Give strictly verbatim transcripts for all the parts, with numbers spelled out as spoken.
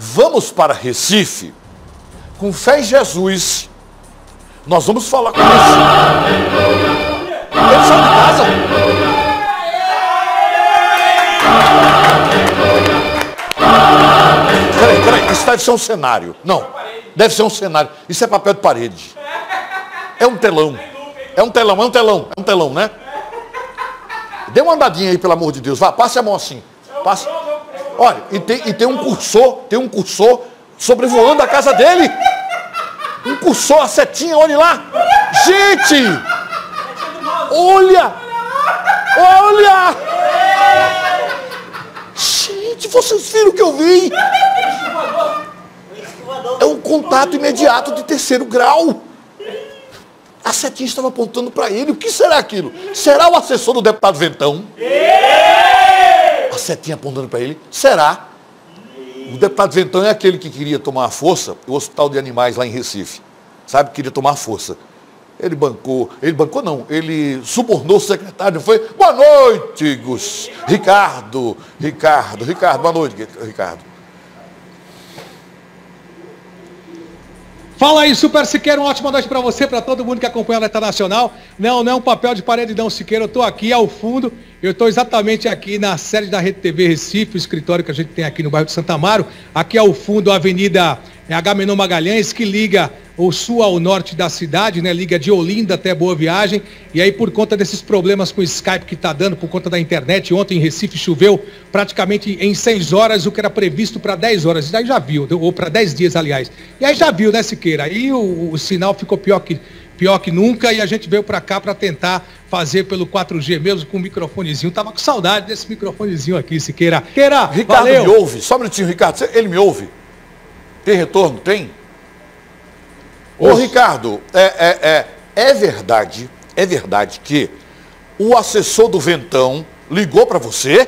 vamos para Recife, com fé em Jesus, nós vamos falar com Recife. Ele saiu de casa. Peraí, peraí, isso deve ser um cenário. Não, deve ser um cenário. Isso é papel de parede. É um telão. É um telão, é um telão, é um telão, né? Dê uma andadinha aí, pelo amor de Deus. Vá, passe a mão assim. Passe. Olha, e tem, e tem um cursor, tem um cursor sobrevoando a casa dele. Um cursor, a setinha, olhe lá. Gente! Olha! Olha! Gente, vocês viram o que eu vi? É um contato imediato de terceiro grau. A setinha estava apontando para ele. O que será aquilo? Será o assessor do deputado Ventão? A setinha apontando para ele. Será? O deputado Ventão é aquele que queria tomar a força, o Hospital de Animais lá em Recife. Sabe? Queria tomar a força. Ele bancou, ele bancou não, ele subornou o secretário, foi, boa noite, Gus, Ricardo, Ricardo, Ricardo, boa noite, Ricardo. Fala aí, Super Siqueira, uma ótima noite para você, para todo mundo que acompanha a Alerta Nacional. Não, não é um papel de parede não, Siqueira, eu estou aqui ao fundo, eu estou exatamente aqui na sede da Rede T V Recife, o escritório que a gente tem aqui no bairro de Santa Amaro, aqui ao fundo a Avenida Agamenon Magalhães, que liga o sul ao norte da cidade, né? Liga de Olinda até Boa Viagem, e aí por conta desses problemas com o Skype que está dando, por conta da internet, ontem em Recife choveu praticamente em seis horas, o que era previsto para dez horas, e aí já viu, ou para dez dias, aliás. E aí já viu, né, Siqueira? Aí o, o sinal ficou pior que, pior que nunca, e a gente veio para cá para tentar fazer pelo quatro G mesmo, com o microfonezinho. Tava com saudade desse microfonezinho aqui, Siqueira. Siqueira, Ricardo valeu. Me ouve, só um minutinho, Ricardo, ele me ouve? Tem retorno? Tem? Ô, Ô Ricardo, é, é, é, é verdade, é verdade que o assessor do Ventão ligou para você?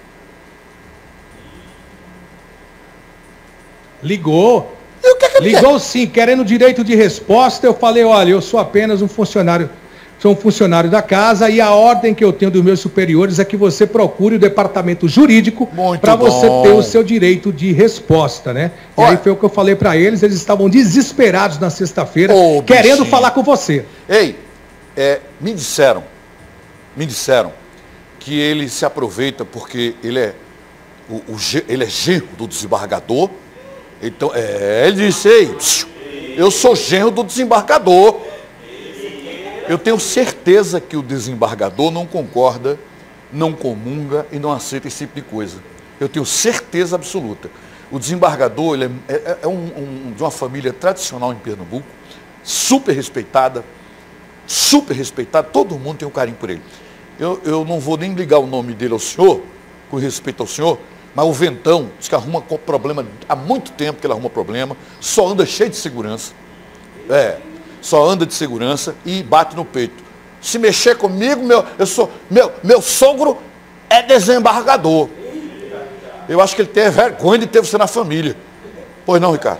Ligou. E o que é que ele Ligou quer? Sim, querendo direito de resposta. Eu falei, olha, eu sou apenas um funcionário, sou um funcionário da casa e a ordem que eu tenho dos meus superiores é que você procure o departamento jurídico para você ter o seu direito de resposta, né? E Olha, aí foi o que eu falei para eles, eles estavam desesperados na sexta-feira, oh, querendo bichinho. falar com você. Ei, é, me disseram, me disseram que ele se aproveita porque ele é, o, o, ele é genro do desembargador. Então, é, ele disse, ei, eu sou genro do desembargador. Eu tenho certeza que o desembargador não concorda, não comunga e não aceita esse tipo de coisa. Eu tenho certeza absoluta. O desembargador ele é, é, é um, um, de uma família tradicional em Pernambuco, super respeitada, super respeitada, todo mundo tem um carinho por ele. Eu, eu não vou nem ligar o nome dele ao senhor, com respeito ao senhor, mas o Ventão diz que arruma problema, há muito tempo que ele arruma problema, só anda cheio de segurança. É, só anda de segurança e bate no peito. Se mexer comigo, meu, eu sou, meu, meu sogro é desembargador. Eu acho que ele tem vergonha de ter você na família. Pois não, Ricardo?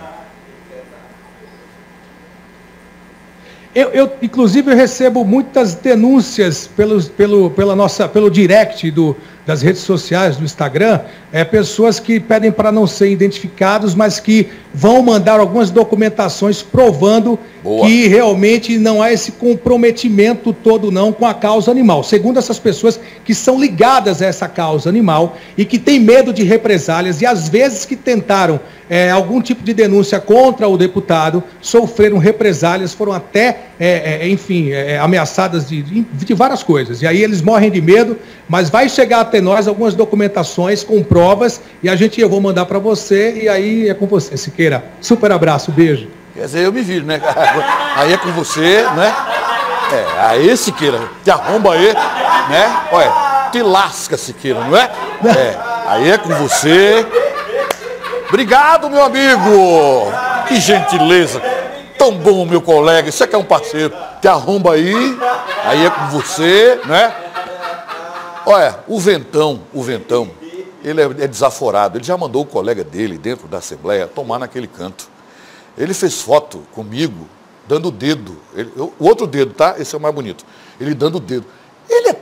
Eu, eu, inclusive, eu recebo muitas denúncias pelos, pelo, pela nossa, pelo direct do, das redes sociais, do Instagram, é, pessoas que pedem para não serem identificados, mas que vão mandar algumas documentações provando Boa. que realmente não há esse comprometimento todo não com a causa animal. Segundo essas pessoas que são ligadas a essa causa animal e que têm medo de represálias e às vezes que tentaram é, algum tipo de denúncia contra o deputado, sofreram represálias, foram até, é, é, enfim, é, ameaçadas de, de várias coisas. E aí eles morrem de medo, mas vai chegar até nós algumas documentações com provas e a gente, eu vou mandar para você e aí é com você, Siqueira. Super abraço, beijo. Quer dizer, eu me viro, né? Aí é com você, né? É, aí, Siqueira, te arromba aí, né? Olha, te lasca, Siqueira, não é? É, aí é com você. Obrigado, meu amigo. Que gentileza. Tão bom, meu colega. Você que é um parceiro. Te arromba aí. Aí é com você, né? Olha, o Ventão, o Ventão, ele é desaforado. Ele já mandou o colega dele dentro da Assembleia tomar naquele canto. Ele fez foto comigo, dando o dedo. Ele, o outro dedo, tá? Esse é o mais bonito. Ele dando o dedo. Ele é top.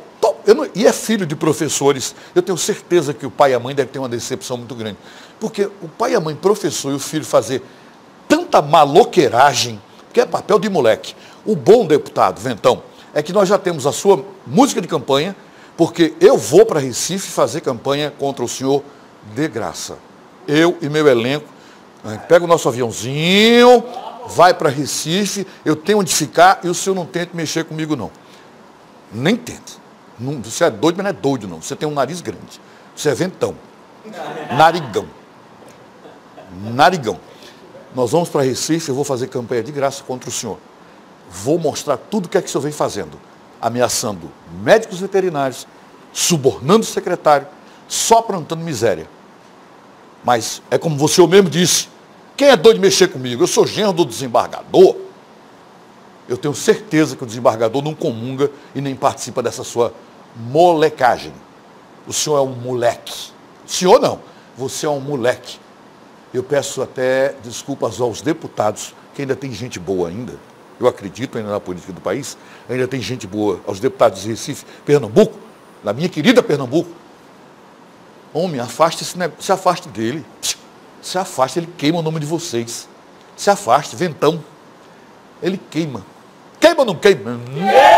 eu não, e é filho de professores. Eu tenho certeza que o pai e a mãe devem ter uma decepção muito grande. Porque o pai e a mãe, professor, e o filho fazer tanta maloqueiragem, que é papel de moleque. O bom, deputado Ventão, é que nós já temos a sua música de campanha, porque eu vou para Recife fazer campanha contra o senhor de graça. Eu e meu elenco, pega o nosso aviãozinho, vai para Recife, eu tenho onde ficar e o senhor não tente mexer comigo, não. Nem tente. Não, você é doido, mas não é doido, não. Você tem um nariz grande. Você é Ventão. Narigão. Narigão. Nós vamos para Recife, eu vou fazer campanha de graça contra o senhor. Vou mostrar tudo o que é que o senhor vem fazendo. Ameaçando médicos veterinários, subornando o secretário, só plantando miséria. Mas é como você mesmo disse, quem é doido de mexer comigo? Eu sou genro do desembargador. Eu tenho certeza que o desembargador não comunga e nem participa dessa sua molecagem. O senhor é um moleque. O senhor não, você é um moleque. Eu peço até desculpas aos deputados, que ainda tem gente boa ainda. Eu acredito ainda na política do país, ainda tem gente boa, aos deputados de Recife, Pernambuco, na minha querida Pernambuco. Homem, afaste esse negócio, se afaste dele. Se afaste, ele queima o nome de vocês. Se afaste, Ventão. Ele queima. Queima ou não queima?